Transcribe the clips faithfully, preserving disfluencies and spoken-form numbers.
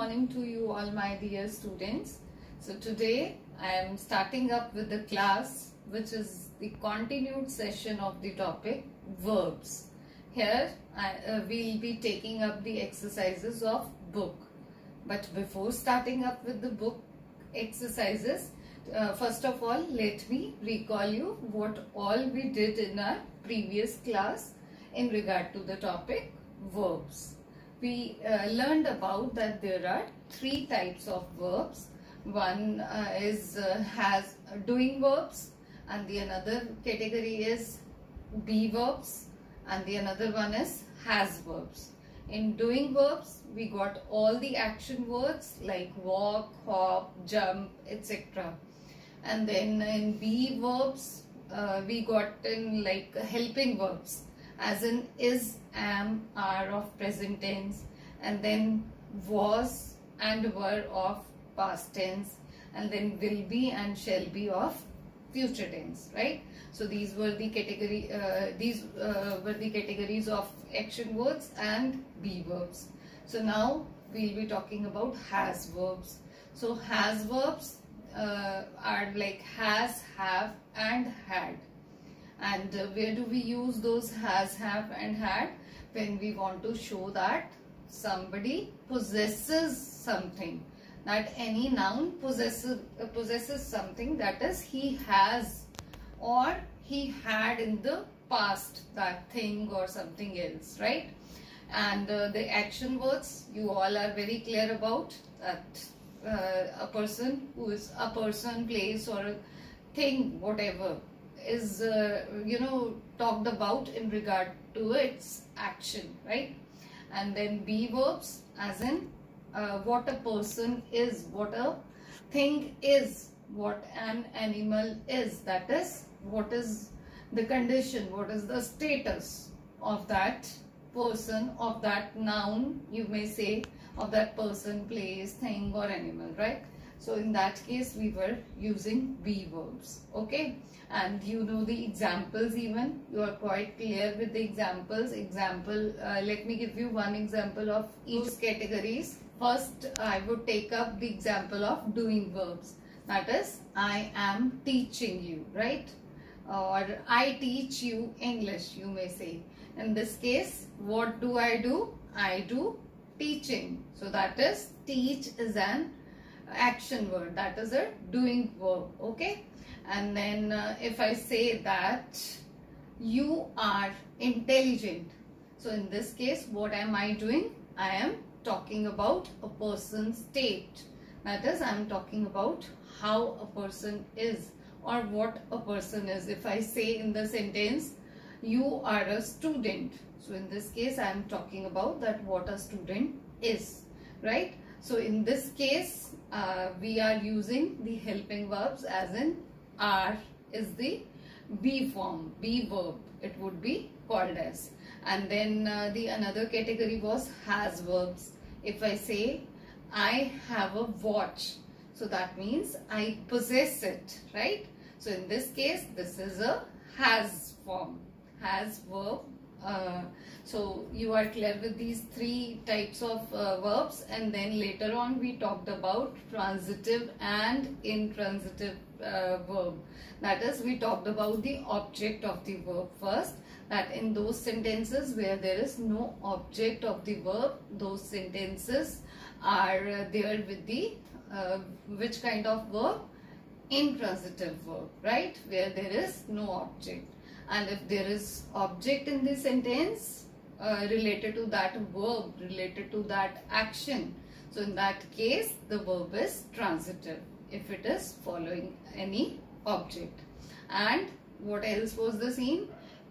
morning to you all, my dear students. So today I am starting up with the class which is the continued session of the topic verbs. Here I uh, will be taking up the exercises of book. But before starting up with the book exercises, uh, first of all let me recall you what all we did in our previous class in regard to the topic verbs. We uh, learned about that there are three types of verbs. One uh, is uh, has doing verbs, and the another category is be verbs, and the another one is has verbs. In doing verbs, we got all the action words like walk, hop, jump, et cetera. And then in be verbs, uh, we got in like helping verbs, as in is, am, are of present tense, and then was and were of past tense, and then will be and shall be of future tense, right? So these were the category uh, these uh, were the categories of action words and be verbs. So now we'll be talking about has verbs. So has verbs uh, are like has, have and had. And uh, where do we use those has, have and had? When we want to show that somebody possesses something, that any noun possesses uh, possesses something, that is he has or he had in the past that thing or something else, right? And uh, the action words you all are very clear about, that uh, a person who is a person, place or a thing, whatever is uh, you know talked about in regard to its action, right? And then be verbs, as in uh, what a person is, what a thing is, what an animal is, that is what is the condition, what is the status of that person, of that noun, you may say, of that person, place, thing or animal, right? So in that case we were using be verbs, okay? And you know the examples, even you are quite clear with the examples. Example, uh, let me give you one example of each categories. First, I would take up the example of doing verbs. That is, I am teaching you, right? Or I teach you English, you may say. In this case, what do I do? I do teaching. So that is, teach is an action word, that is a doing verb, okay? And then uh, if I say that you are intelligent, so in this case what am I doing? I am talking about a person's state, that is I am talking about how a person is or what a person is. If I say in the sentence you are a student, so in this case I am talking about that what a student is, right? So in this case uh, we are using the helping verbs, as in are is the be form, be verb, it would be called as. And then uh, the another category was has verbs. If I say I have a watch, so that means I possess it, right? So in this case this is a has form, has verb. Uh, so you are clear with these three types of uh, verbs, and then later on we talked about transitive and intransitive uh, verb. That is, we talked about the object of the verb first, that in those sentences where there is no object of the verb, those sentences are uh, there with the uh, which kind of verb? Intransitive verb, right? Where there is no object. And if there is object in the sentence uh, related to that verb, related to that action, so in that case the verb is transitive if it is following any object. And what else was the scene?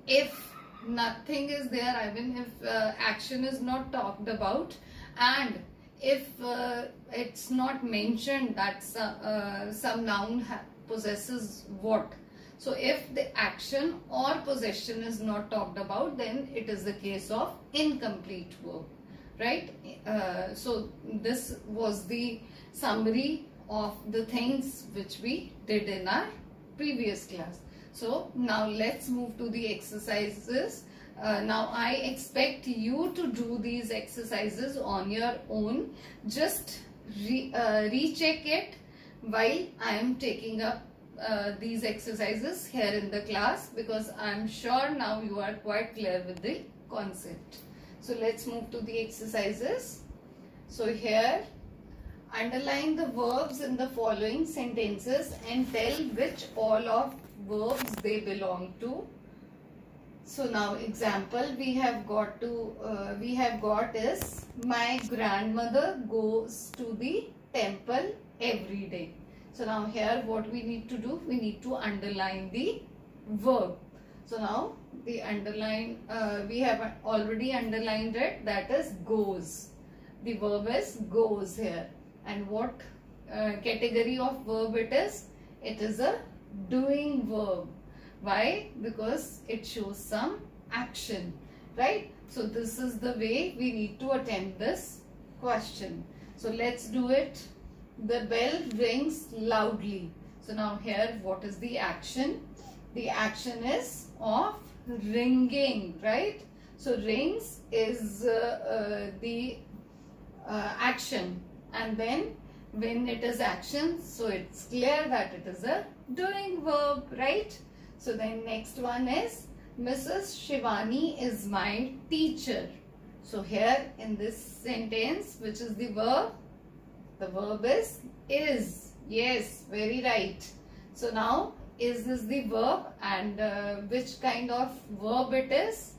If nothing is there, I mean if uh, action is not talked about, and if uh, it's not mentioned that some, uh, some noun possesses what. So if the action or possession is not talked about, then it is the case of incomplete verb, right? Uh, so this was the summary of the things which we did in our previous class. So now let's move to the exercises uh, now I expect you to do these exercises on your own. Just re, uh, recheck it while I am taking up uh, these exercises here in the class, because I am sure now you are quite clear with the concept. So let's move to the exercises. So here, underline the verbs in the following sentences and tell which all of verbs they belong to. So now example we have got to uh, we have got is, my grandmother goes to the temple every day. So now here what we need to do, we need to underline the verb. So now the underline uh, we have already underlined it, that is goes. The verb is goes here. And what uh, category of verb it is? It is a doing verb. Why? Because it shows some action, right? So this is the way we need to attempt this question. So let's do it. The bell rings loudly. So now here what is the action? The action is of ringing, right? So rings is uh, uh, the uh, action, and then when it is action, so it's clear that it is a doing verb, right? So then next one is, Missus Shivani is my teacher. So here in this sentence, which is the verb? The verb is is. Yes, very right. So now is this the verb, and uh, which kind of verb it is?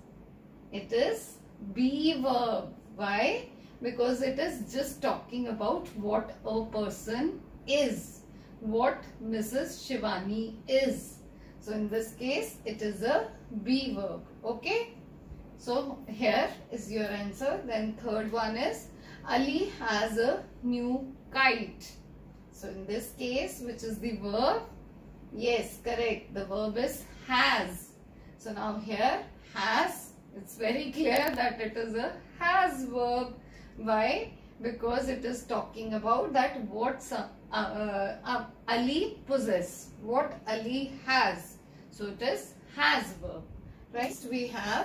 It is be verb. Why? Because it is just talking about what a person is, what Missus Shivani is. So in this case, it is a be verb. Okay. So here is your answer. Then third one is, Ali has a new kite. So in this case, which is the verb? Yes, correct. The verb is has. So now here has, it's very clear that it is a has verb. Why? Because it is talking about that what some, uh, uh, uh, Ali possess, what Ali has. So it is has verb. Right? Next we have,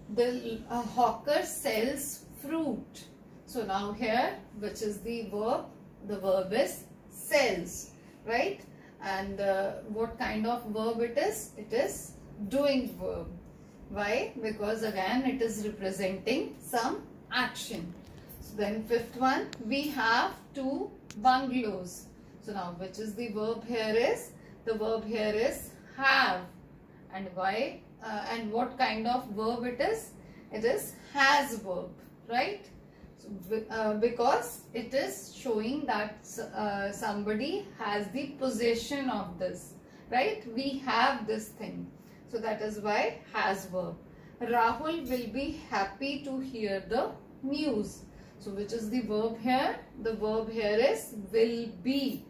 the uh, hawker sells fruit. So now here, which is the verb? The verb is sells, right? And uh, what kind of verb it is? It is doing verb. Why? Because again it is representing some action. So then fifth one, we have two bungalows. So now which is the verb here is? The verb here is have. And why? Uh, and what kind of verb it is? It is has verb, right? So, uh, because it is showing that uh, somebody has the possession of this, right? We have this thing. So that is why has verb. Rahul will be happy to hear the news. So which is the verb here? The verb here is will be.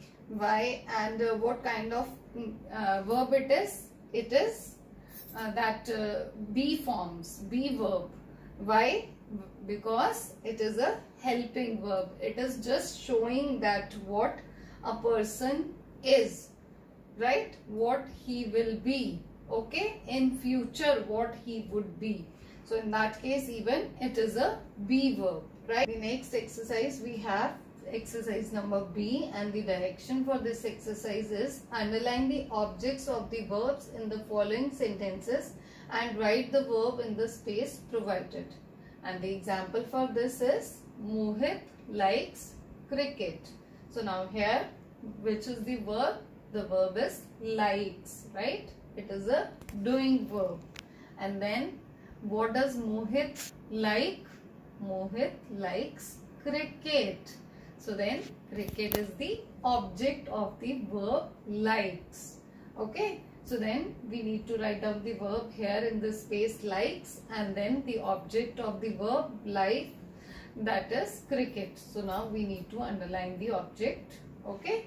Why? And uh, what kind of uh, verb it is? It is uh, that uh, be forms, be verb. Why? Because it is a helping verb. It is just showing that what a person is, right? What he will be, okay? In future, what he would be. So in that case, even it is a be verb, right? The next exercise we have exercise number B, and the direction for this exercise is, underline the objects of the verbs in the following sentences and write the verb in the space provided. And the example for this is, Mohit likes cricket. So now here, which is the verb? The verb is likes, right? It is a doing verb. And then what does Mohit like? Mohit likes cricket. So then cricket is the object of the verb likes. Okay. So then we need to write down the verb here in the space likes, and then the object of the verb like, that is cricket. So now we need to underline the object. Okay.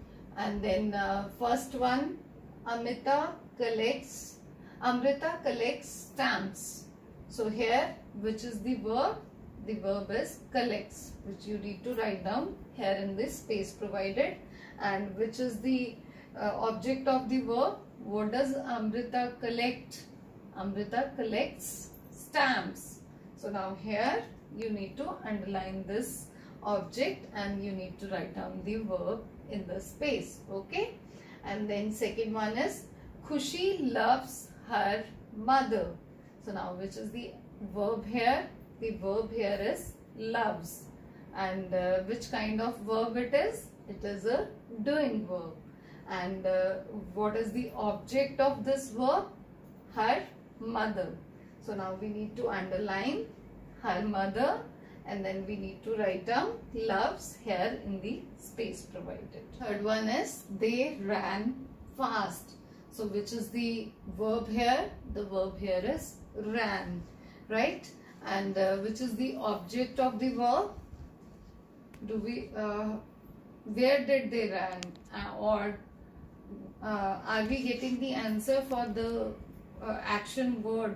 And then uh, first one, Amrita collects, Amrita collects stamps. So here, which is the verb? The verb is collects, which you need to write down here in this space provided. And which is the uh, object of the verb? What does Amrita collect? Amrita collects stamps. So now here you need to underline this object and you need to write down the verb in the space. Okay. And then second one is Khushi loves her mother. So now which is the verb here? The verb here is loves. And uh, which kind of verb it is? It is a doing verb. And uh, what is the object of this verb? Her mother. So now we need to underline her mother and then we need to write down loves here in the space provided. Third one is they ran fast. So which is the verb here? The verb here is ran, right? And uh, which is the object of the verb? Do we, uh, where did they run? Uh, or uh, are we getting the answer for the uh, action word?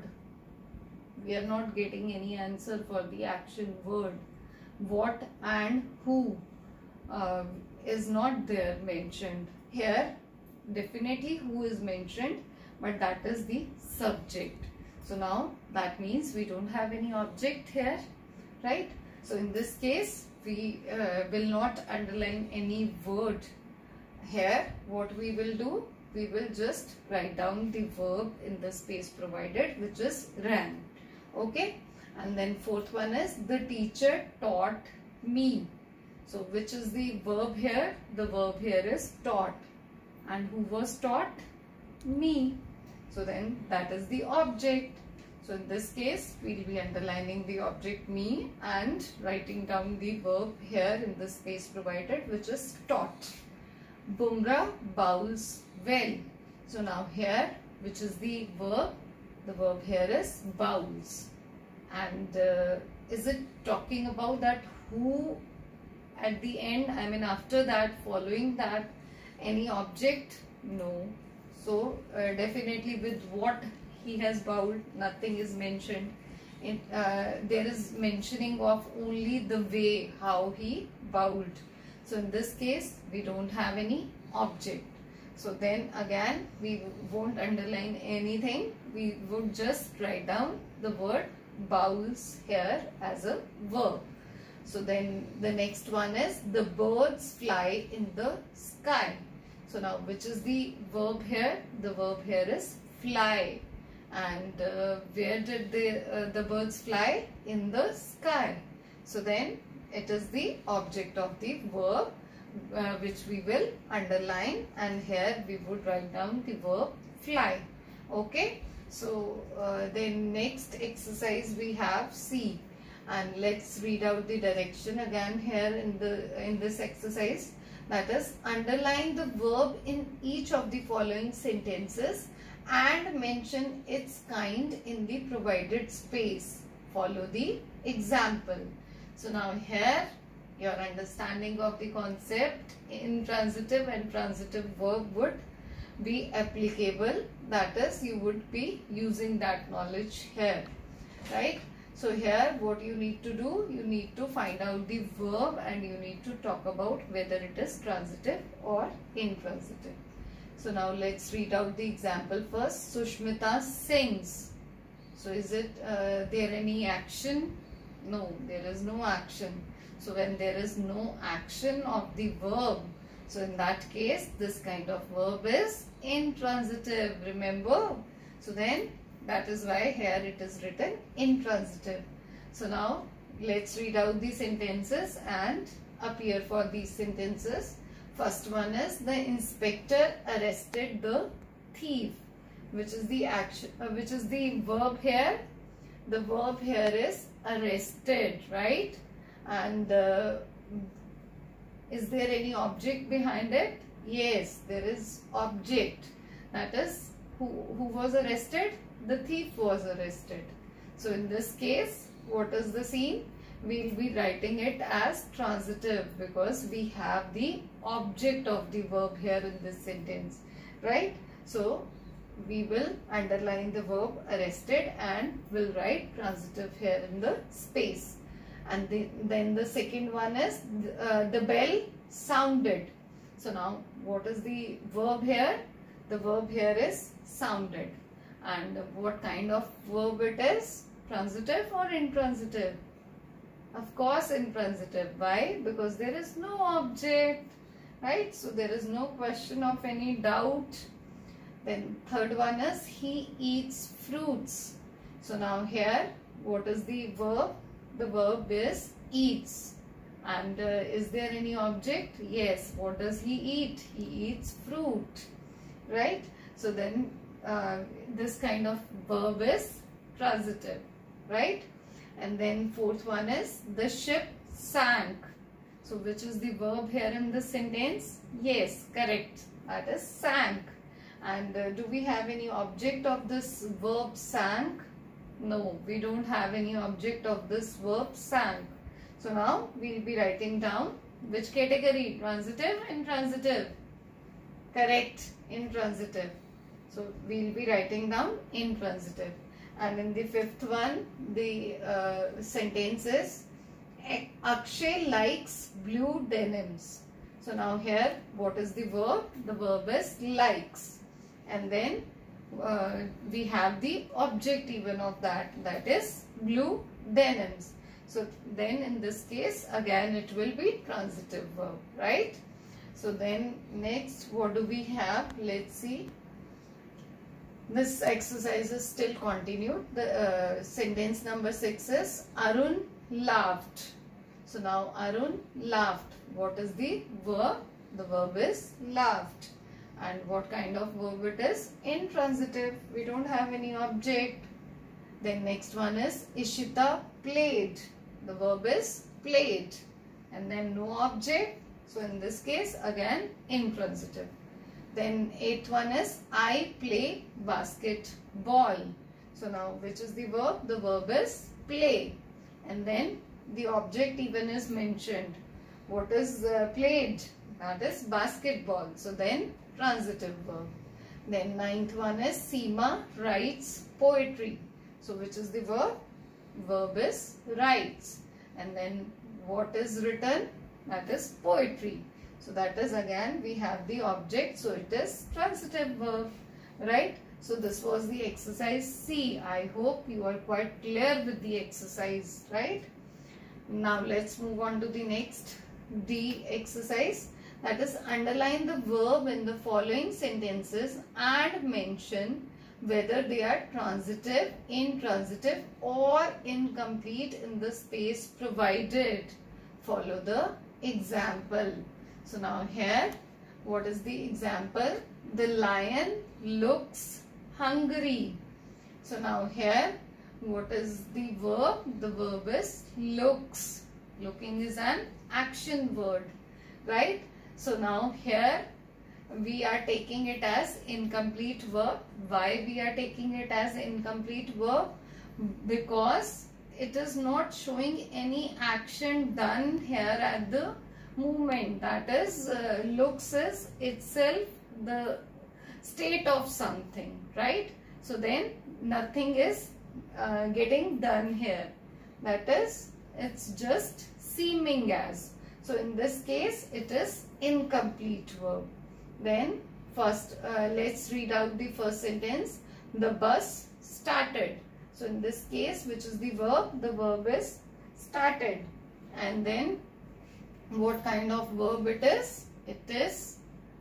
We are not getting any answer for the action word. What and who uh, is not there mentioned. Here definitely who is mentioned, but that is the subject. So now that means we don't have any object here, right? So in this case we uh, will not underline any word here. What we will do, we will just write down the verb in the space provided, which is ran. Okay. And then fourth one is the teacher taught me. So which is the verb here? The verb here is taught. And who was taught? Me. So then that is the object. So in this case we will be underlining the object me and writing down the verb here in the space provided, which is taught. Bumrah bowls well. So now here which is the verb? The verb here is bowls. And uh, is it talking about that who at the end? I mean after that, following that, any object? No. So uh, definitely with what he has bowled, nothing is mentioned. It, uh, there is mentioning of only the way how he bowled. So in this case we don't have any object. So then again we won't underline anything. We would just write down the word bowls here as a verb. So then the next one is the birds fly in the sky. So now which is the verb here? The verb here is fly. And uh, where did the, uh, the birds fly? In the sky. So then it is the object of the verb uh, which we will underline, and here we would write down the verb fly. Okay. So uh, then next exercise we have C, and let's read out the direction again here in the in this exercise. That is, underline the verb in each of the following sentences and mention its kind in the provided space. Follow the example. So now here your understanding of the concept intransitive and transitive verb would be applicable. That is, you would be using that knowledge here, right? So here what you need to do, you need to find out the verb and you need to talk about whether it is transitive or intransitive. So now let's read out the example first. Sushmita sings. So is it uh, there any action? No, there is no action. So when there is no action of the verb, so in that case this kind of verb is intransitive, remember? So then that is why here it is written intransitive. So now let's read out the sentences and appear for these sentences. First one is the inspector arrested the thief. Which is the action, uh, which is the verb here? The verb here is arrested, right? And uh, is there any object behind it? Yes, there is object. That is, who, who was arrested? The thief was arrested. So in this case, what is the scene? We will be writing it as transitive because we have the object of the verb here in this sentence, right? So we will underline the verb arrested and will write transitive here in the space. And the, then the second one is uh, the bell sounded. So now what is the verb here? The verb here is sounded. And what kind of verb it is? Transitive or intransitive? Of course intransitive. Why? Because there is no object, right? So there is no question of any doubt. Then third one is he eats fruits. So now here, what is the verb? The verb is eats. And uh, is there any object? Yes. What does he eat? He eats fruit, right? So then uh, this kind of verb is transitive, right? And then fourth one is the ship sank. So which is the verb here in this sentence? Yes, correct. That is sank. And uh, do we have any object of this verb sank? No, we don't have any object of this verb sank. So now we will be writing down which category? Transitive, intransitive. Correct, intransitive. So we will be writing down intransitive. And in the fifth one, the uh, sentence is Akshay likes blue denims. So now here, what is the verb? The verb is likes. And then uh, we have the object even of that, that is blue denims. So then in this case, again it will be transitive verb, right? So then next, what do we have? Let's see. This exercise is still continued. The uh, sentence number six is Arun laughed. So now Arun laughed. What is the verb? The verb is laughed. And what kind of verb it is? Intransitive. We don't have any object. Then next one is Ishita played. The verb is played. And then no object. So in this case, again intransitive. Then eighth one is I play basketball. So now which is the verb? The verb is play. And then the object even is mentioned. What is uh, played? That is basketball. So then transitive verb. Then ninth one is Seema writes poetry. So which is the verb? Verb is writes. And then what is written? That is poetry. So that is again we have the object. So it is transitive verb, right? So this was the exercise C. I hope you are quite clear with the exercise, right? Now let's move on to the next D exercise. That is underline the verb in the following sentences and mention whether they are transitive, intransitive or incomplete in the space provided. Follow the example. So now here, what is the example? The lion looks hungry. So now here, what is the verb? The verb is looks. Looking is an action word, right? So now here, we are taking it as incomplete verb. Why we are taking it as incomplete verb? Because it is not showing any action done here at the movement. That is, uh, looks is itself the state of something, right? So then nothing is uh, getting done here. That is, it's just seeming as. So in this case, it is incomplete verb. Then first, uh, let's read out the first sentence. The bus started. So in this case, which is the verb? The verb is started. And then what kind of verb it is? It is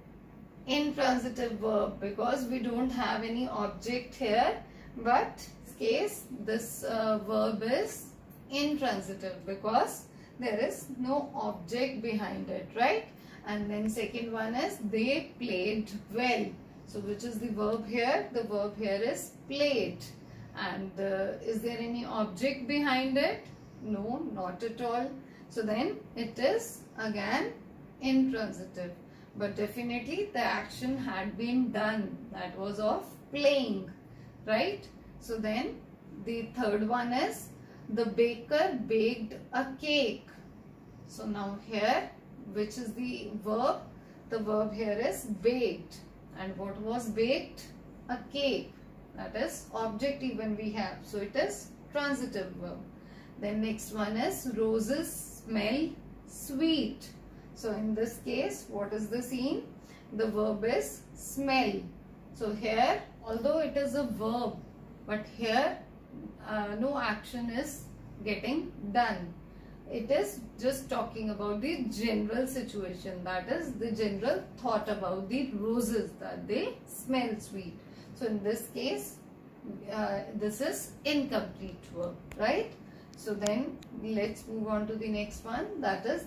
intransitive verb because we don't have any object here. But in this case, this uh, verb is intransitive because there is no object behind it, right? And then second one is they played well. So which is the verb here? The verb here is played. And uh, is there any object behind it? No, not at all. So then it is again intransitive. But definitely the action had been done. That was of playing, right? So then the third one is the baker baked a cake. So now here, which is the verb? The verb here is baked. And what was baked? A cake. That is object even we have. So it is transitive verb. Then next one is roses smell sweet. So in this case, what is the scene? The verb is smell. So here, although it is a verb, but here uh, no action is getting done. It is just talking about the general situation, that is the general thought about the roses, that they smell sweet. So in this case, uh, this is incomplete verb, right? So then let's move on to the next one, that is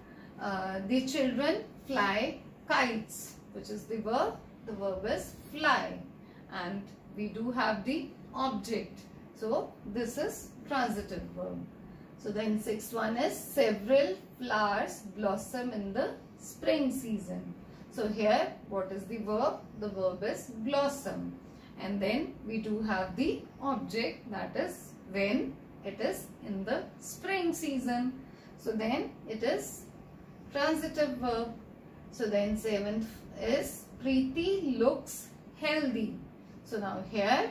uh, the children fly kites, which is the verb. The verb is fly, and we do have the object. So this is transitive verb. So then sixth one is several flowers blossom in the spring season. So here what is the verb? The verb is blossom. And then we do have the object, that is when it is in the spring season. So then it is transitive verb. So then seventh is Preeti looks healthy. So now here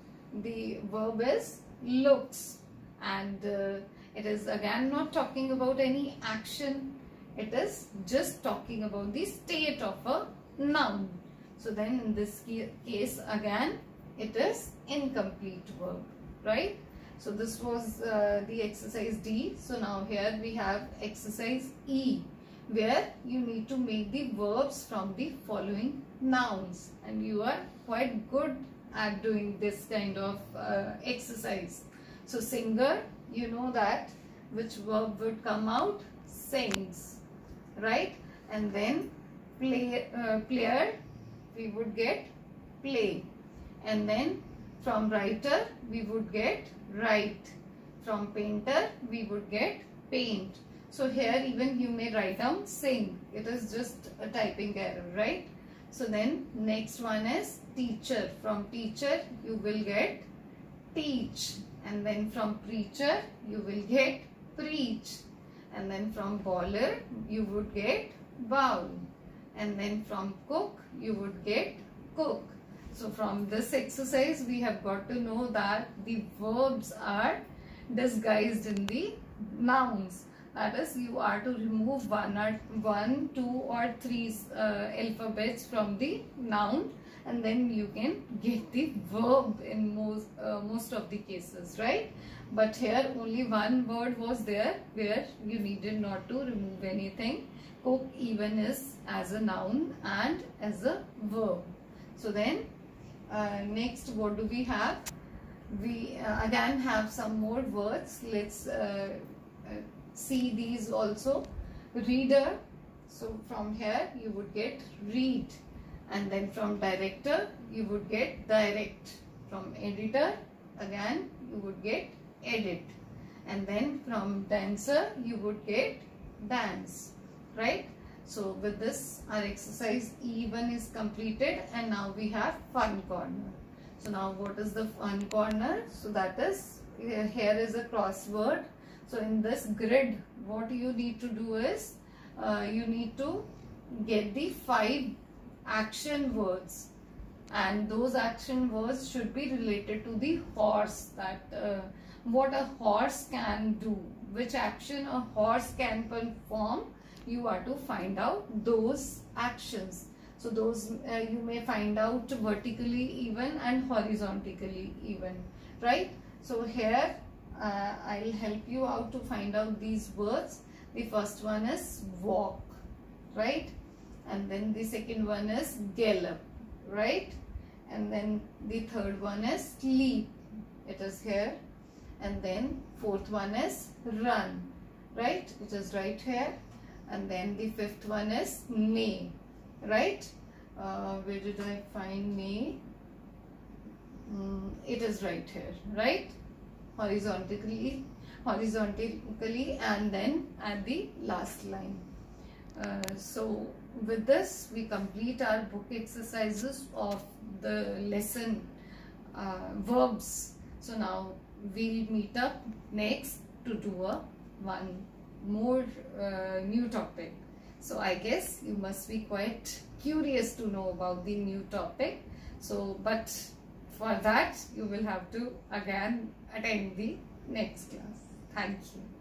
the verb is looks, and uh, it is again not talking about any action. It is just talking about the state of a noun. So then in this case again it is incomplete verb, right? So this was uh, the exercise D. So now here we have exercise E, where you need to make the verbs from the following nouns, and you are quite good at doing this kind of uh, exercise. So singer, you know that which verb would come out? Sings, right? And then play, uh, player, we would get play. And then from writer, we would get write. From painter, we would get paint. So here even you may write down sing. It is just a typing error, right? So then next one is teacher. From teacher, you will get teach. And then from preacher, you will get preach. And then from bowler, you would get bowl. And then from cook, you would get cook. So from this exercise, we have got to know that the verbs are disguised in the nouns. That is, you are to remove one or one, two or three uh, alphabets from the noun, and then you can get the verb in most uh, most of the cases, right? But here only one word was there where you needed not to remove anything. Cook even is as a noun and as a verb. So then uh, next, what do we have? We uh, again have some more words. Let's uh, uh, see these also. Reader, so from here you would get read, and then from director you would get direct. From editor again you would get edit, and then from dancer you would get dance, right? So with this our exercise E one is completed, and now we have fun corner. So now what is the fun corner? So that is, here is a crossword. So in this grid, what you need to do is, uh, you need to get the five action words, and those action words should be related to the horse, that uh, what a horse can do, which action a horse can perform. You are to find out those actions. So those uh, you may find out vertically even and horizontally even, right? So here uh, I'll help you out to find out these words. The first one is walk, right? And then the second one is gallop, right? And then the third one is sleep. It is here. And then fourth one is run, right? It is right here. And then the fifth one is may, right? Uh, where did I find may? Mm, it is right here, right? Horizontally, horizontally, and then at the last line. Uh, so with this we complete our book exercises of the lesson uh, verbs. So now we'll meet up next to do a one more uh, new topic. So I guess you must be quite curious to know about the new topic. So but for that you will have to again attend the next class. Thank you.